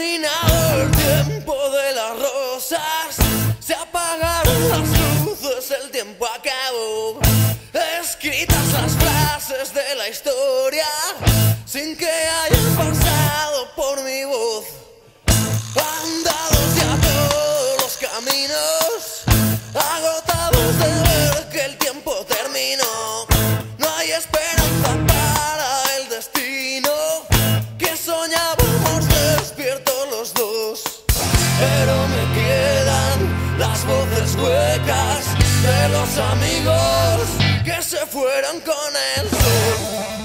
terminado el tiempo de las rosas, se apagaron las luces, el tiempo acabó. Escritas las frases de la historia, sin que hayan pasado por mi voz. Andados ya todos los caminos, agotados de ver que el tiempo terminó. No hay esperanza para el destino, que soñábamos despiertos los dos. Pero me quedan las voces huecas de los amigos que se fueron con el sol.